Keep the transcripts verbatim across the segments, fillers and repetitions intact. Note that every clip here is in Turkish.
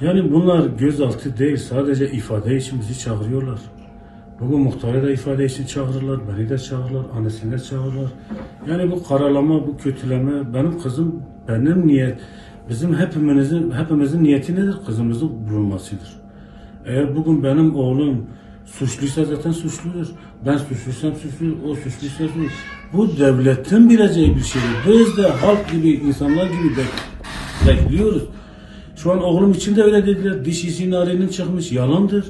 Yani bunlar gözaltı değil, sadece ifade için bizi çağırıyorlar. Bugün muhtarı da ifade için çağırırlar, beni de çağırırlar, annesini de çağırırlar. Yani bu karalama, bu kötüleme, benim kızım, benim niyet, bizim hepimizin, hepimizin niyeti nedir? Kızımızın bulunmasıdır. Eğer bugün benim oğlum suçluysa zaten suçludur. Ben suçluysam suçlu, o suçluysa suçlu. Bu devletin bileceği bir şeydir. Biz de halk gibi, insanlar gibi bek bekliyoruz. Şu an oğlum için de öyle dediler. Diş izi narinin çıkmış, yalandır.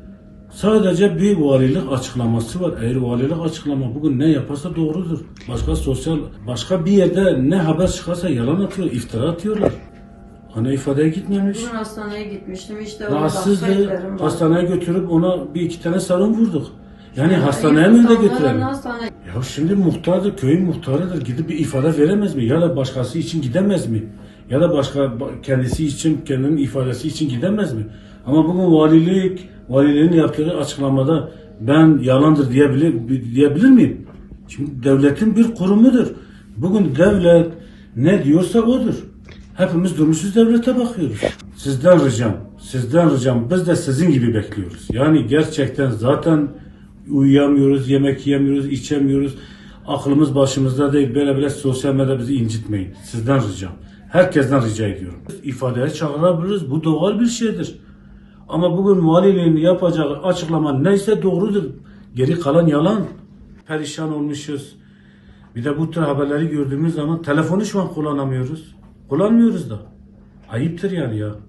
Sadece bir valilik açıklaması var. Eğer valilik açıklama bugün ne yaparsa doğrudur. Başka sosyal, başka bir yerde ne haber çıkarsa yalan atıyor, iftira atıyorlar. Hani ifadeye gitmemiş. Bugün hastaneye gitmiştim işte. Rahatsızdı. Hastaneye götürüp ona bir iki tane sarım vurduk. Yani ya, hastaneye mi de götürelim? Hastane... Ya şimdi muhtardır, köyün muhtarıdır. Gidip bir ifade veremez mi? Ya da başkası için gidemez mi? Ya da başka kendisi için, kendinin ifadesi için gidemez mi? Ama bugün valilik, valiliğin yaptığı açıklamada ben yalandır diyebilir, diyebilir miyim? Şimdi devletin bir kurumudur. Bugün devlet ne diyorsa odur. Hepimiz durmuşuz devlete bakıyoruz. Sizden ricam, sizden ricam biz de sizin gibi bekliyoruz. Yani gerçekten zaten uyuyamıyoruz, yemek yiyemiyoruz, içemiyoruz. Aklımız başımızda değil. Böyle böyle sosyal medyada bizi incitmeyin. Sizden ricam. Herkesten rica ediyorum. İfadeye çağırabiliriz. Bu doğal bir şeydir. Ama bugün valiliğin yapacağı açıklama neyse doğrudur. Geri kalan yalan. Perişan olmuşuz. Bir de bu tür haberleri gördüğümüz zaman telefonu şu an kullanamıyoruz. Kullanmıyoruz da. Ayıptır yani ya.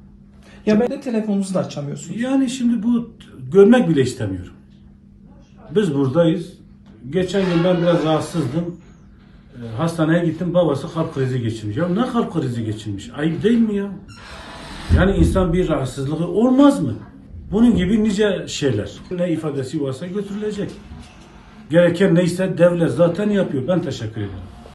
Ya ben de telefonunuzu da açamıyorsunuz. Yani şimdi bu görmek bile istemiyorum. Biz buradayız. Geçen gün ben biraz rahatsızdım. E, hastaneye gittim, babası kalp krizi geçirmiş. Ya ne kalp krizi geçirmiş? Ayıp değil mi ya? Yani insan bir rahatsızlığı olmaz mı? Bunun gibi nice şeyler. Ne ifadesi varsa götürülecek. Gereken neyse devlet zaten yapıyor. Ben teşekkür ederim.